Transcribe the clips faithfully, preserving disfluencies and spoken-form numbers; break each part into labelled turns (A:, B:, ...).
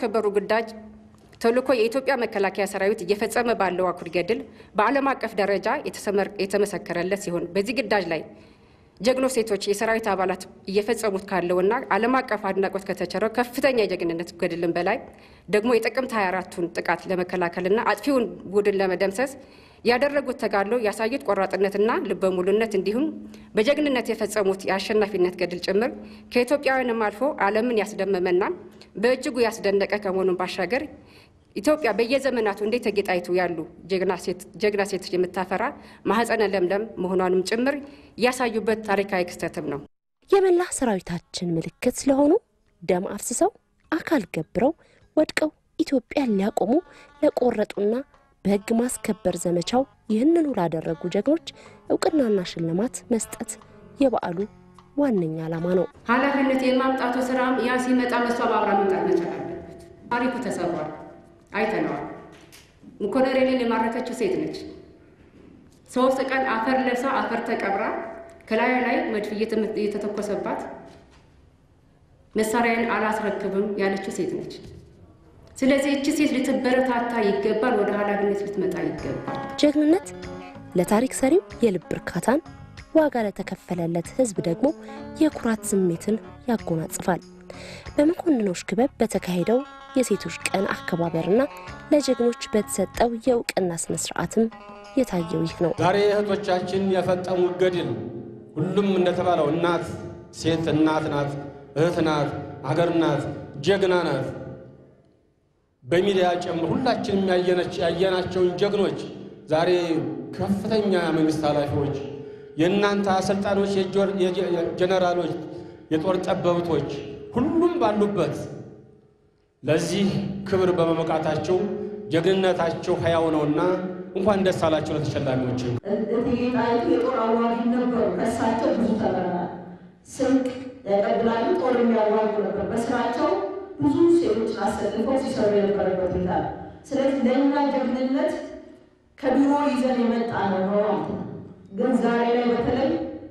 A: ማስከበሩ ግዳጅ ተልዕኮ የኢትዮጵያ መከላከያ ሰራዊት እየፈጸመ ባለው አኩሪ ገድል በዓለም አቀፍ ደረጃ የተመሰከረለት ሲሆን በዚህ ግዳጅ ላይ ጀግኖ ሴቶች የሰራዊት አባላት እየፈጸሙት ካለውና ዓለም አቀፍ አድናቆት ከተቸረው ከፍተኛ የጀግንነት ገድልን በላይ ደግሞ የጥቅምት ሃያ አራቱን ጥቃት ለመከላከልና አጥፊውን ቡድን ለመደምሰስ ያደረጉት ተጋድሎ ያሳዩት ቆራጥነትና ልበሙሉነት እንዲሁም በጀግንነት የፈጸሙት የአሸናፊነት ገድል ጭምር ከኢትዮጵያውያንም አልፎ ዓለምን ያስደመመና በእጅጉ ያስደነቀ ከመሆኑን ባሻገር ኢትዮጵያ በየዘመናቱ እንደ ተጌጣይቱ ያሉ ጀግና ሴት ጀግና ሴት የምታፈራ ማህፀነ ለምለም መሆኗንም ጭምር ያሳዩበት ታሪካዊ ክስተትም ነው።
B: የመላ ሰራዊታችን ምልክት ስለሆኑ ደም አፍስሰው አካል ገብረው ወድቀው ኢትዮጵያን ሊያቆሙ ለቆረጡና በህግ ማስከበር ዘመቻው ይህንኑ ላደረጉ ጀግኖች እውቅናና ሽልማት መስጠት የበዓሉ ዋነኛ ዓላማ ነው።
A: ኃላፊነት የማምጣቱ ስራም ያ ሲመጣ መስዋዕት መምጣት መቻል አለበት። ታሪኩ ተሰሯል አይተናል። ሙኮነሬልን የማረከችው ሴት ነች። ሶስት ቀን አፈር ለብሳ አፈር ተቀብራ ከላይ ላይ መድፍ እየተተኮሰባት መሳሪያን አላስረክብም ያለችው ሴት ነች። ስለዚህ እቺ ሴት ልትበረታታ ይገባል፣ ወደ ኃላፊነት ልትመጣ ይገባል።
B: ጀግንነት ለታሪክ ሰሪው የልብ እርካታን፣ ዋጋ ለተከፈለለት ህዝብ ደግሞ የኩራት ስሜትን ያጎናጽፋል። በመኮንኖች ክበብ በተካሄደው የሴቶች ቀን አከባበርና ለጀግኖች በተሰጠው የእውቅና ስነ ስርዓትም የታየው ይህ ነው።
C: ዛሬ እህቶቻችን የፈጸሙት ገድል ሁሉም እንደተባለው እናት ሴት እናት ናት፣ እህት ናት፣ ሀገር ናት፣ ጀግና ናት። በሚዲያ ጨምሮ ሁላችንም ያየናቸውን ጀግኖች ዛሬ ከፍተኛ መንግስት ኃላፊዎች፣ የእናንተ አሰልጣኖች፣ የጀነራሎች፣ የጦር ጠበብቶች ሁሉም ባሉበት ለዚህ ክብር በመመቃታቸው ጀግንነታቸው ሕያው ነውና እንኳን ደስ አላችሁ ለተሸላሚዎች።
D: እትዬጣይቱ የጦር አዋጊ ነበሩ። ከሳቸው ብዙ ተመራናል። ስንቅ ያቀብላሉ፣ ጦር የሚያዋጉ ነበር። በስራቸው ብዙ ሴቶችን አሰልፈው ሲሰሩ የነበረበት ሁኔታ ነው። ስለዚህ ለእኛ ጀግንነት ከድሮ ይዘን የመጣ ነው ማለት ነው። ግን ዛሬ ላይ በተለይ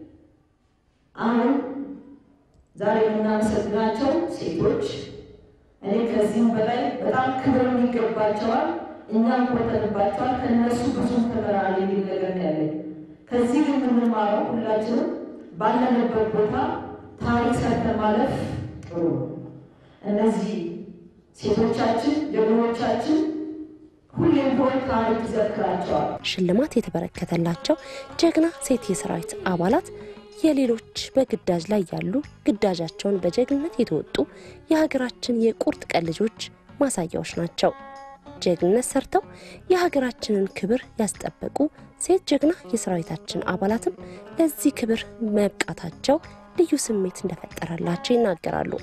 D: አሁን ዛሬ የምናመሰግናቸው ሴቶች እኔ ከዚህም በላይ በጣም ክብር የሚገባቸዋል፣ እኛም ኮርተንባቸዋል። ከእነሱ ብዙ ተመራል የሚል ነገር ነው ያለኝ። ከዚህ የምንማረው ሁላችንም ባለንበት ቦታ ታሪክ ሰርተን ማለፍ ጥሩ ነው። እነዚህ ሴቶቻችን ጀግኖቻችን ሁሌም ቢሆን ታሪክ ይዘክራቸዋል።
B: ሽልማት የተበረከተላቸው ጀግና ሴት የሰራዊት አባላት የሌሎች በግዳጅ ላይ ያሉ ግዳጃቸውን በጀግንነት የተወጡ የሀገራችን የቁርጥ ቀን ልጆች ማሳያዎች ናቸው። ጀግንነት ሰርተው የሀገራችንን ክብር ያስጠበቁ ሴት ጀግና የሰራዊታችን አባላትም ለዚህ ክብር መብቃታቸው ልዩ ስሜት እንደፈጠረላቸው ይናገራሉ።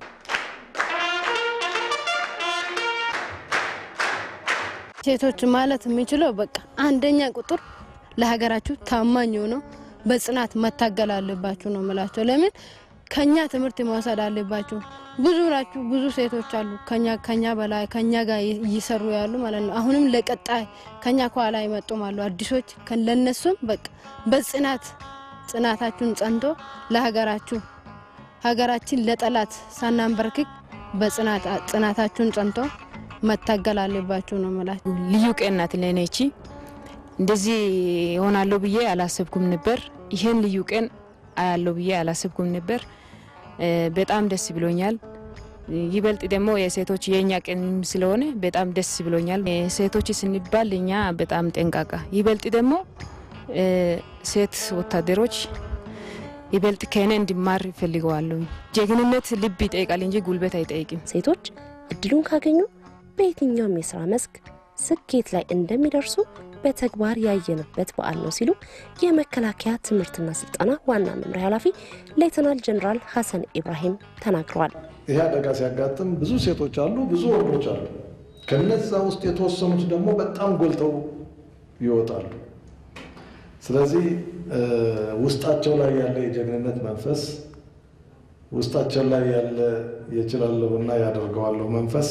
E: ሴቶች ማለት የሚችለው በቃ አንደኛ ቁጥር ለሀገራችሁ ታማኝ ሆነው በጽናት መታገል አለባችሁ ነው ማለት። ለምን ከኛ ትምህርት መውሰድ አለባችሁ። ብዙ ናችሁ፣ ብዙ ሴቶች አሉ ከኛ ከኛ በላይ ከኛ ጋር እየሰሩ ያሉ ማለት ነው። አሁንም ለቀጣይ ከኛ ኋላ ይመጡም አሉ አዲሶች። ለነሱም በቃ በጽናት ጽናታችሁን ጸንቶ ለሀገራችሁ ሀገራችን ለጠላት ሳናንበርክክ በጽናት ጽናታችሁን ጸንቶ መታገል አለባችሁ ነው ማለት።
F: ልዩ ቀን ናት ለኔቺ። እንደዚህ ይሆናል ብዬ አላሰብኩም ነበር። ይሄን ልዩ ቀን አያለው ብዬ አላሰብኩም ነበር። በጣም ደስ ብሎኛል። ይበልጥ ደግሞ የሴቶች የኛ ቀን ስለሆነ በጣም ደስ ብሎኛል። ሴቶች ስንባልኛ በጣም ጠንቃቃ፣ ይበልጥ ደግሞ ሴት ወታደሮች ይበልጥ ከኔ እንዲማር ፈልገዋለሁ። ጀግንነት ልብ ይጠይቃል እንጂ ጉልበት አይጠይቅም።
B: ሴቶች እድሉን ካገኙ በየትኛውም የሥራ መስክ ስኬት ላይ እንደሚደርሱ በተግባር ያየንበት በዓል ነው ሲሉ የመከላከያ ትምህርትና ስልጠና ዋና መምሪያ ኃላፊ ሌተናል ጀነራል ሐሰን ኢብራሂም ተናግረዋል።
G: ይሄ አደጋ ሲያጋጥም ብዙ ሴቶች አሉ፣ ብዙ ወንዶች አሉ። ከነዛ ውስጥ የተወሰኑት ደግሞ በጣም ጎልተው ይወጣሉ። ስለዚህ ውስጣቸው ላይ ያለ የጀግንነት መንፈስ፣ ውስጣቸው ላይ ያለ የችላለውና ያደርገዋለው መንፈስ፣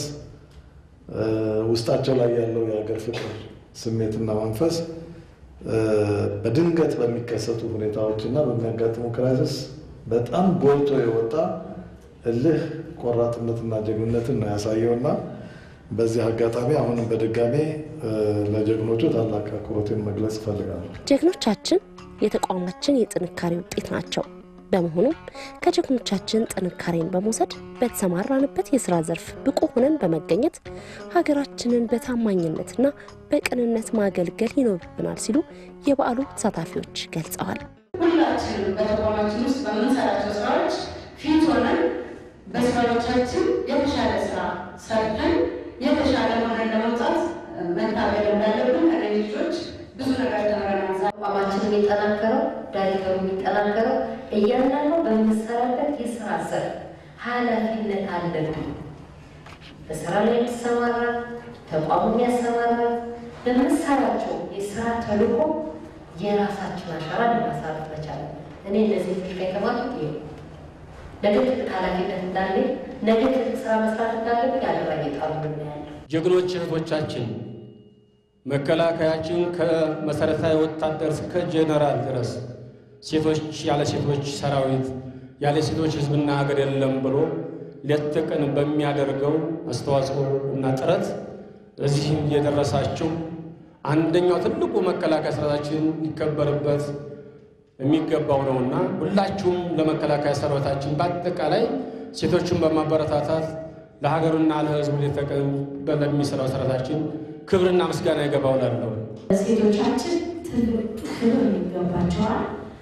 G: ውስጣቸው ላይ ያለው የሀገር ፍቅር ስሜትና መንፈስ በድንገት በሚከሰቱ ሁኔታዎችና በሚያጋጥሙ ክራይሲስ በጣም ጎልቶ የወጣ እልህ ቆራጥነትና ጀግንነትን ነው ያሳየውና በዚህ አጋጣሚ አሁንም በድጋሜ ለጀግኖቹ ታላቅ አክብሮቴን መግለጽ እፈልጋለሁ።
B: ጀግኖቻችን የተቋማችን የጥንካሬ ውጤት ናቸው። በመሆኑም ከጀግኖቻችን ጥንካሬን በመውሰድ በተሰማራንበት የሥራ ዘርፍ ብቁ ሆነን በመገኘት ሀገራችንን በታማኝነትና በቅንነት ማገልገል ይኖርብናል ሲሉ የበዓሉ ተሳታፊዎች ገልጸዋል።
D: ሁላችንም በተቋማችን ውስጥ በምንሰራቸው ስራዎች ፊት ሆነን በስራዎቻችን የተሻለ ስራ ሰርተን የተሻለ ሆነን ለመውጣት መታገል እንዳለብን ከሌሎች ብዙ ነገር ተምረናል።
H: ተቋማችን የሚጠናከረው ዳይሬክተሩ የሚጠናከረው እያንዳንዱ በምንሰራበት የስራ ዘርፍ ኃላፊነት አለብን። በስራ ላይ የተሰማራ ተቋሙ ያሰማራ በምንሰራቸው የስራ ተልዕኮ የራሳችን አሻራ ለማሳረፍ መቻል። እኔ ለዚህ ትልቅ ተማሪው ይሄ ነገ ኃላፊነት እንዳለ ነገ ስራ መስራት እንዳለብን ያደረጋይጣሉ ነው።
C: ጀግኖች እህቶቻችን መከላከያችን ከመሰረታዊ ወታደር እስከ ጄኔራል ድረስ ሴቶች ያለ ሴቶች ሰራዊት ያለ ሴቶች ህዝብና ሀገር የለም ብሎ ለተቀን በሚያደርገው አስተዋጽኦ እና ጥረት እዚህ እየደረሳችሁ አንደኛው ትልቁ መከላከያ ሰራዊታችን ይከበርበት የሚገባው ነውና ሁላችሁም ለመከላከያ ሰራዊታችን በአጠቃላይ ሴቶችን በማበረታታት ለሀገሩና ለህዝቡ ለተቀን በሚሰራው ሰራዊታችን ክብርና ምስጋና ይገባውላል።
D: ሴቶቻችን ትልቅ ክብር ይገባቸዋል።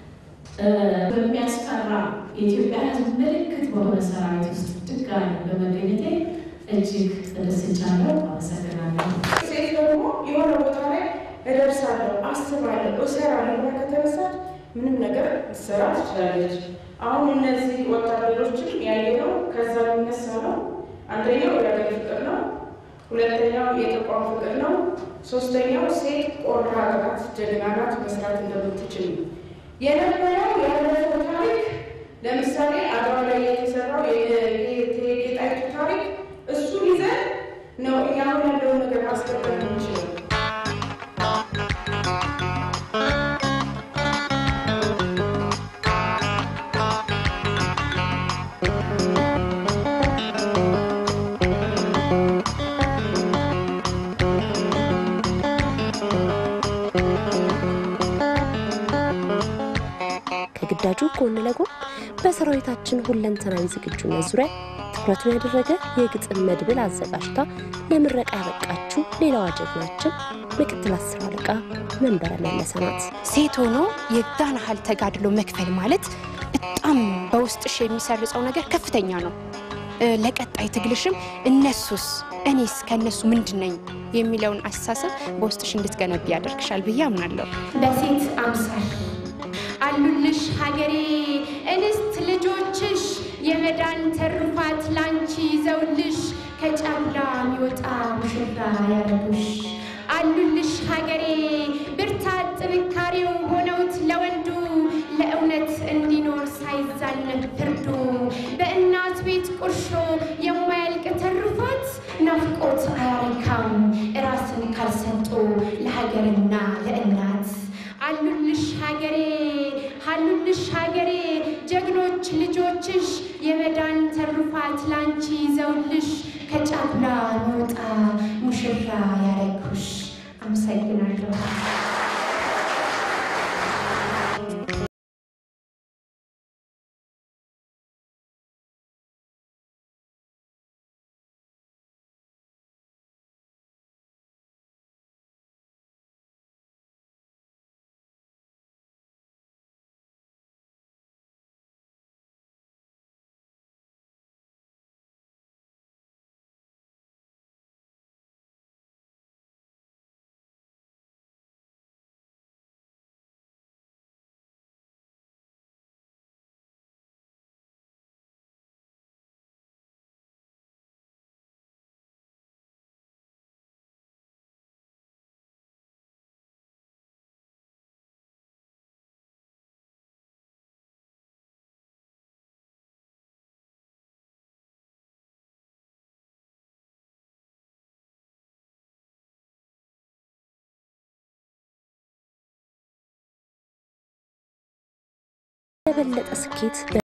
D: በሚያስፈራ የኢትዮጵያ ህዝብ ምልክት በሆነ ሰራዊት ውስጥ ድጋሚ በመገኘቴ እጅግ ተደስቻለሁ። አመሰግናለሁ።
I: ሴት ደግሞ የሆነ ቦታ ላይ እደርሳለሁ አስባለሁ እሰራለሁ ብላ ከተነሳች ምንም ነገር ልትሰራ ትችላለች። አሁን እነዚህ ወታደሮችን ያየነው ከዛ የሚነሳ ነው። አንደኛው የሀገር ፍቅር ነው። ሁለተኛው የተቋም ፍቅር ነው። ሶስተኛው ሴት ቆራጥ ናት፣ ጀግና ናት፣ መስራት እንደምትችል የነበረው ያለፈው ታሪክ። ለምሳሌ አድዋ ላይ የተሰራው የጌጣይቱ ታሪክ እሱ ይዘን ነው እኛ አሁን ያለውን ነገር ማስቀጠል የምንችለው።
B: ከግዳጁ ጎን ለጎን በሰራዊታችን ሁለንተናዊ ዝግጁነት ዙሪያ ትኩረቱን ያደረገ የግጥም መድብል አዘጋጅታ ለምረቃ ያበቃችው ሌላዋ ጀግናችን ምክትል አስር አለቃ መንበረ መለሰ ናት።
J: ሴት ሆኖ የዳን ሀል ተጋድሎ መክፈል ማለት በጣም በውስጥሽ የሚሰርጸው ነገር ከፍተኛ ነው። ለቀጣይ ትግልሽም እነሱስ እኔስ ከነሱ ምንድነኝ የሚለውን አስተሳሰብ በውስጥሽ እንድትገነቢ ያደርግሻል ብዬ አምናለሁ።
K: በሴት አምሳል አሉልሽ ሀገሬ እንስት ልጆችሽ የመዳን ተርፋት ላንቺ ይዘውልሽ ከጫላ የሚወጣ ሙሽራ ያረጉሽ አሉልሽ ሀገሬ ብርታት ጥንካሬው ሆነውት ለወንዱ ለእውነት እንዲኖር ሳይዛነብ ፍርዱ በእናት ቤት ቁርሾ የማያልቅ ተርፋት ናፍቆት አያረካም ራስን ካልሰጡ ለሀገርና ለእናት አሉልሽ ሀገሬ አሉልሽ ሀገሬ ጀግኖች ልጆችሽ የመዳን ተርፋት ላንቺ ይዘውልሽ ከጫላ የሚወጣ ሙሽራ ያረጉሽ። አመሰግናለሁ።
B: የበለጠ ስኬት